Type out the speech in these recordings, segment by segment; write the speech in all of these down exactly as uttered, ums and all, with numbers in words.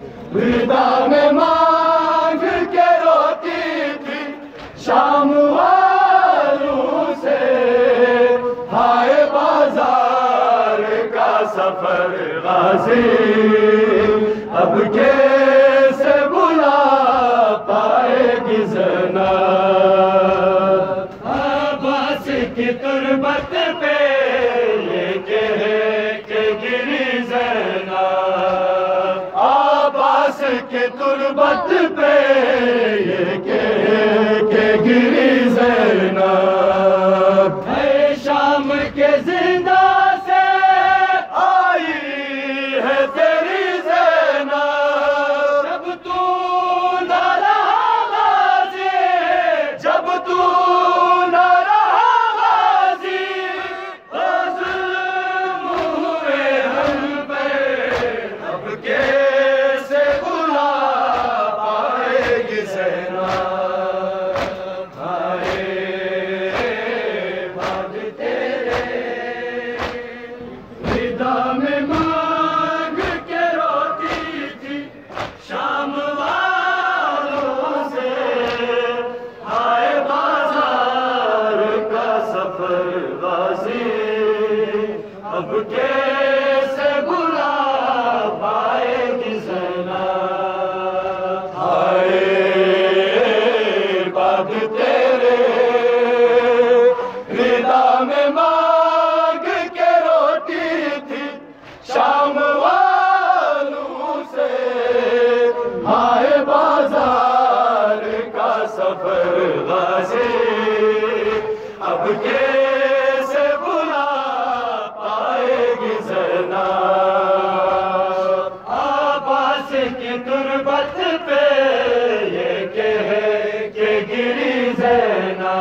विदा में मांग के रोती थी शाम वालों से, हाय बाजार का सफर गाजी अब कैसे बुला पाएगी ज़ना। अब्बास की तुरबत पे ये कह के गिरी ज़ना, अब्बास की तुरबत पे ये कह के गिरी ज़ना। है शाम के जिंदा से आई है तेरी ज़ना, जब तू न रहा गाज़ी, जब तू न रहा गाज़ी, ज़ुल्म हुए हम पे अब कैसे बुला पाएगी ज़ना। विदा में मांग के रोती थी शाम वालों से, हाय बाजार का सफर गाजी अब कैसे बुला पाएगी ज़ना। हाय बाग तेरे विदा में मांग के रोती थी शाम वालों से, हाय बाजार का सफर गाजी अब कैसे बुला पाएगी ज़ना। अब्बास की तुरबत पे ये कह के गिरी ज़ना,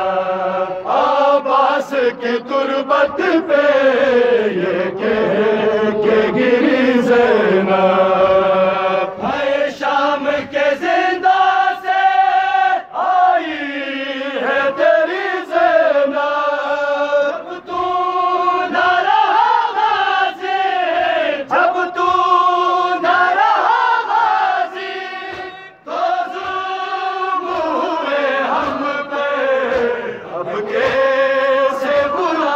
अब्बास की तुरबत पे ये कह के गिरी ज़ना। है शाम के जिंदा से आई है तेरी ज़ना, जब तू न रहा गाज़ी, जब तू न रहा गाज़ी, तो ज़ुल्म हुए हम पे अब कैसे बुला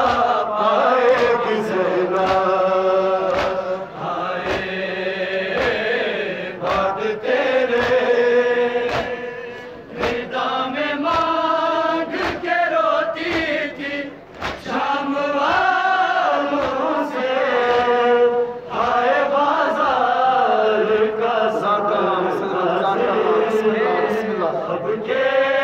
पाएगी ज़ना। हाय बात तेरे विदा में मांग के रोती थी शाम वालों से, हाय बाजार का सफर गाजी अब के